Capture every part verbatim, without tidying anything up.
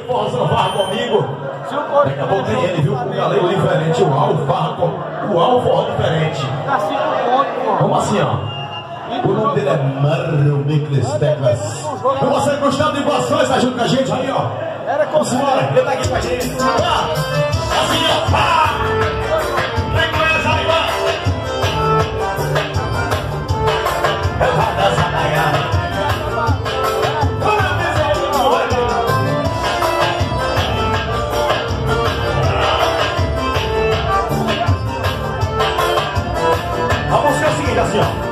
forrozão farra comigo. Daqui a pouco tem ele, viu? O galego diferente, o Al farra com o Al forró diferente. Como assim, ó? O nome dele é Mário Miklis Teclas. E você, Gustavo de Boações, tá junto com a gente aí, ó. Vamos embora, ele tá aqui com a gente. Ah, assim, ó. Ah, vem com essa aí, ó. Eu vou dançar na garra. A música é o seguinte, assim, ó.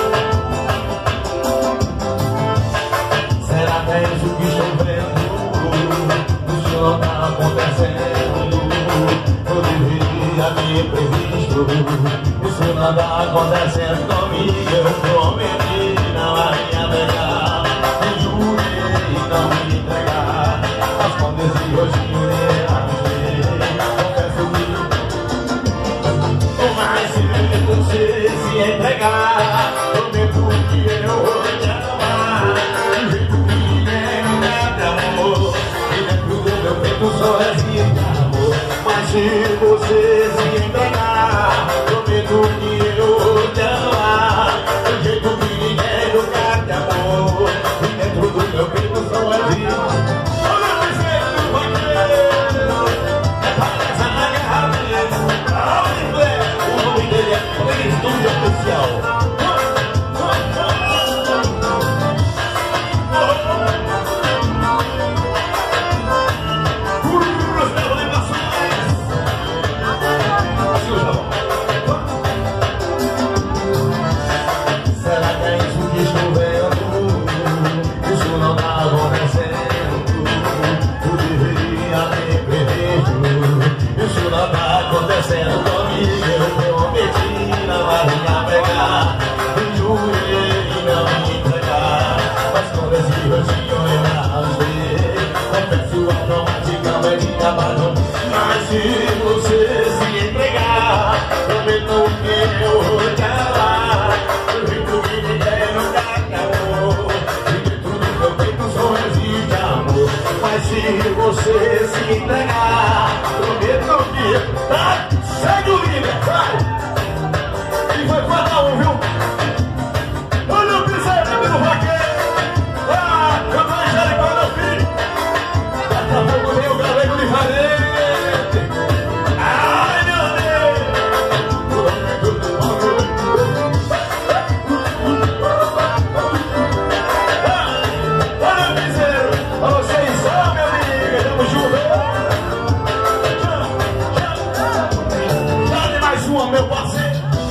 Será que é isso que estou vendo? O senhor tá acontecendo. Eu deveria me previsto. Isso não tá acontecendo comigo. Eu prometi não ia pegar. Me jurei não me entregar. Mas quando esse rostinho confesso que mas se você se entregar, prometo que eu vou te amar. Do jeito que é, não dá de amor. E dentro do meu peito só existe amor. Mas se você se entregar, prometo que eu vou te amar. Do jeito que ninguém nunca te amou. E dentro do meu peito só existe amor. Estúdio oficial. Será que é isso que estou vendo? Isso não tá acontecendo. Eu deveria ter previsto. Isso não tá acontecendo comigo. Eu prometi não ia pegar. Me jurei não me entregar. Mas quando esse rostinho eu rasguei, confesso automaticamente abaixo. Mas se você se entregar, prometo que eu vou te amar. Do jeito que ninguém nunca te amou. E dentro do meu peito só existe amor. Mas se você se entregar, prometo que... Tá? Segue o líder, vai! E vai cada um, viu? Olha o piseiro do vaqueiro! Ah, eu tô enxergando, meu filho! Daqui a pouco vem o galego de farinha!